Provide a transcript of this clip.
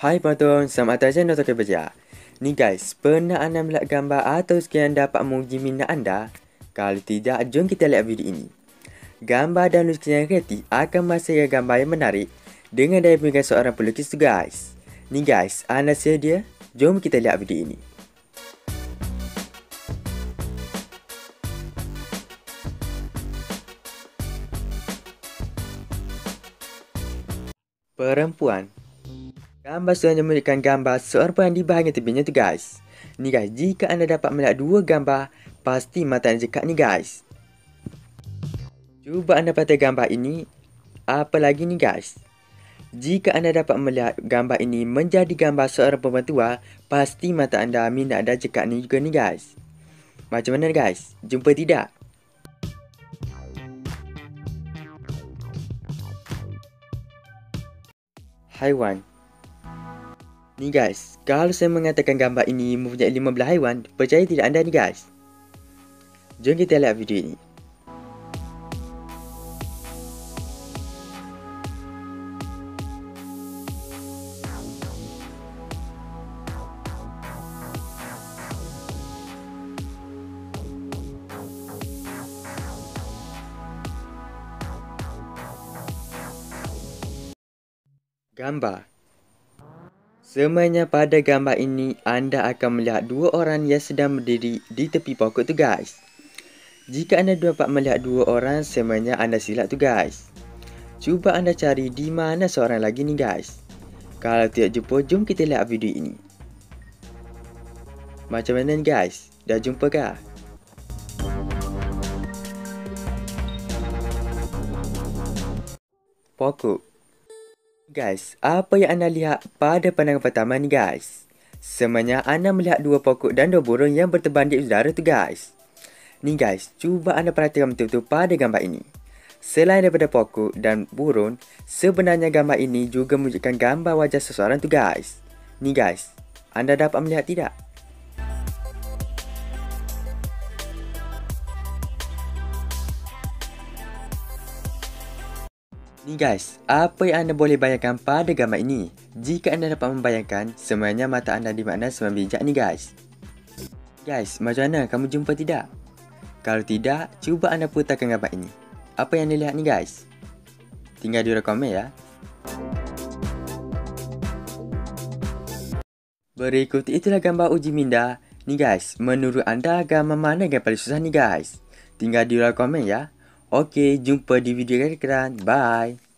Hai penonton, selamat datang channel Dr. Kerja. Ni guys, pernah anda melihat gambar atau sekian dapat menguji minat anda? Kalau tidak, jom kita lihat video ini. Gambar dan lukisan yang kreatif akan menghasilkan gambar yang menarik dengan daya pemikiran seorang pelukis tu guys. Ni guys, anda sedia? Jom kita lihat video ini. Perempuan. Gambar selanjutnya menunjukkan gambar seorang perempuan di bahagian tepinya tu guys. Ni guys, jika anda dapat melihat dua gambar, pasti mata anda jekat ni guys. Cuba anda perhatikan gambar ini. Apa lagi ni guys? Jika anda dapat melihat gambar ini menjadi gambar seorang perempuan tua, pasti mata anda minat dan jekat ni juga ni guys. Macam mana guys? Jumpa tidak? Haiwan. Ni guys, kalau saya mengatakan gambar ini mempunyai 15 haiwan, percaya tidak anda ni guys? Jom kita lihat video ini. Gambar. Semuanya pada gambar ini, anda akan melihat dua orang yang sedang berdiri di tepi pokok tu guys. Jika anda dapat melihat dua orang, semuanya anda silap tu guys. Cuba anda cari di mana seorang lagi ni guys. Kalau tidak jumpa, jom kita lihat video ini. Macam mana ni guys? Dah jumpa kah? Pokok. Guys, apa yang anda lihat pada pandangan pertama ni guys? Semuanya anda melihat dua pokok dan dua burung yang berterbang di udara tu guys. Ni guys, cuba anda perhatikan betul-betul pada gambar ini. Selain daripada pokok dan burung, sebenarnya gambar ini juga menunjukkan gambar wajah seseorang tu guys. Ni guys, anda dapat melihat tidak? Ni guys, apa yang anda boleh bayangkan pada gambar ini? Jika anda dapat membayangkan, semuanya mata anda di makna semakin bijak ni guys. Guys, macam mana? Kamu jumpa tidak? Kalau tidak, cuba anda putarkan gambar ini. Apa yang anda lihat ni guys? Tinggal di ruang komen ya. Berikut itulah gambar uji minda. Ni guys, menurut anda gambar mana yang paling susah ni guys? Tinggal di ruang komen ya. Okey, jumpa di video yang akan datang. Bye.